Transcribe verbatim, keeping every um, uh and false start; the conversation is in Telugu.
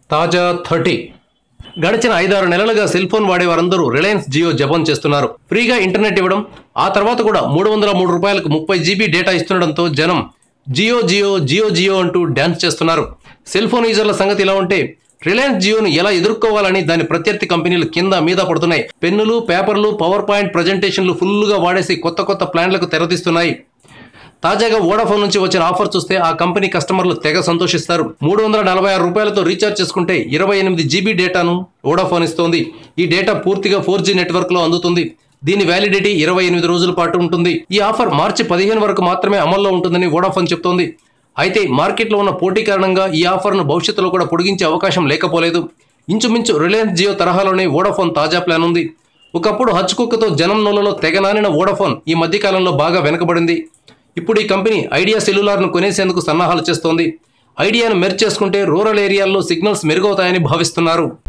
తాజా థర్టీ గడిచిన ఐదారు నెలలుగా సెల్ ఫోన్ వాడే వారందరూ రిలయన్స్ జియో జపం చేస్తున్నారు. ఫ్రీగా ఇంటర్నెట్ ఇవ్వడం, ఆ తర్వాత కూడా మూడు వందల మూడు రూపాయలకు ముప్పై జీబీ డేటా ఇస్తుండడంతో జనం జియో జియో జియో జియో అంటూ డ్యాన్స్ చేస్తున్నారు. సెల్ ఫోన్ యూజర్ల సంగతి ఇలా ఉంటే రిలయన్స్ జియోను ఎలా ఎదుర్కోవాలని దాని ప్రత్యర్థి కంపెనీలు కింద మీద పడుతున్నాయి. పెన్నులు, పేపర్లు, పవర్ పాయింట్ ప్రజెంటేషన్లు ఫుల్గా వాడేసి కొత్త కొత్త ప్లాన్లకు తెరదీస్తున్నాయి. తాజాగా వోడాఫోన్ నుంచి వచ్చిన ఆఫర్ చూస్తే ఆ కంపెనీ కస్టమర్లు తెగ సంతోషిస్తారు. మూడు వందల నలభై ఆరు రూపాయలతో రీఛార్జ్ చేసుకుంటే ఇరవై ఎనిమిది జీబీ డేటాను వోడాఫోన్ ఇస్తోంది. ఈ డేటా పూర్తిగా ఫోర్ జీ నెట్వర్క్ లో అందుతుంది. దీని వ్యాలిడిటీ ఇరవై ఎనిమిది రోజుల పాటు ఉంటుంది. ఈ ఆఫర్ మార్చి పదిహేను వరకు మాత్రమే అమల్లో ఉంటుందని వోడాఫోన్ చెప్తోంది. అయితే మార్కెట్లో ఉన్న పోటీ కారణంగా ఈ ఆఫర్ను భవిష్యత్తులో కూడా పొడిగించే అవకాశం లేకపోలేదు. ఇంచుమించు రిలయన్స్ జియో తరహాలోనే వోడాఫోన్ తాజా ప్లాన్ ఉంది. ఒకప్పుడు హచ్చుకుక్కతో జనం నోలలో తెగనానిన వోడాఫోన్ ఈ మధ్యకాలంలో బాగా వెనకబడింది. ఇప్పుడు ఈ కంపెనీ ఐడియా సెల్యులార్ను కొనేసేందుకు సన్నాహాలు చేస్తోంది. ఐడియాను మెర్జ్ చేసుకుంటే రూరల్ ఏరియాల్లో సిగ్నల్స్ మెరుగవుతాయని భావిస్తున్నారు.